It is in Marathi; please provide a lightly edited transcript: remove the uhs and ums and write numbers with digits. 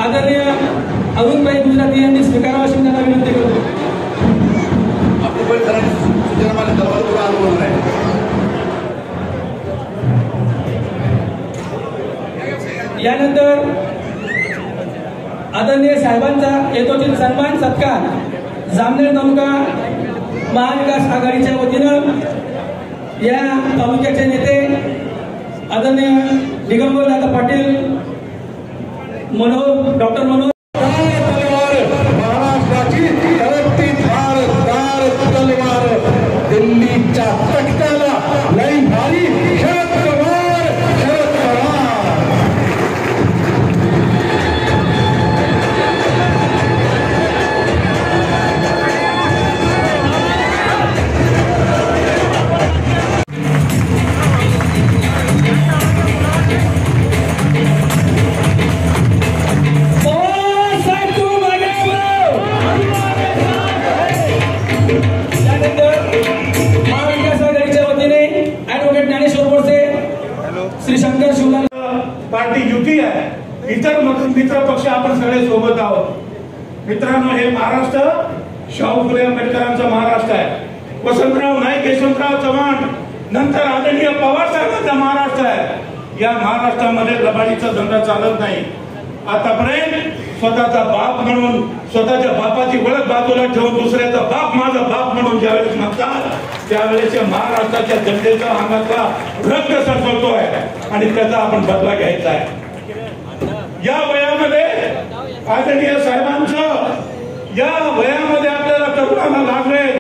आदरणीय अरुणभाई गुजराती यांनी स्वीकारावा अशी त्यांना विनंती करतो. यानंतर आदरणीय साहेबांचा यथोचित सन्मान सत्कार जामनेर तालुका महाविकास आघाडीच्या वतीनं या तालुक्याचे नेते आदरणीय दिगंबरदादा पाटील डॉक्टर मनोहर महाराष्ट्राची तळपती धारदार तलवार दिल्लीच्या तख्ताला लई भारी शरद पवार शरद पवार. पार्टी युती आहे. इतर मित्र पक्ष आपण सगळे सोबत आहोत. मित्रांनो, हे महाराष्ट्र शाहू फुले आंबेडकरांचा महाराष्ट्र आहे. वसंतराव नाईक यशवंतराव चव्हाण नंतर आदरणीय पवार साहेबांचा महाराष्ट्र आहे. या महाराष्ट्रामध्ये लबाडीचा धंदा चालत नाही. आतापर्यंत स्वतःचा बाप म्हणून स्वतःच्या बापाची ओळख बाजूला ठेवून दुसऱ्याचा बाप माझा बाप म्हणून ज्यावेळेस म्हणतात त्यावेळेस महाराष्ट्राच्या जनतेचा अंगातला रक्त सरसळतोय आणि त्याचा आपण बदला घ्यायचा आहे. या वयामध्ये आदरणीय साहेबांचं या वयामध्ये आपल्याला तरुणांना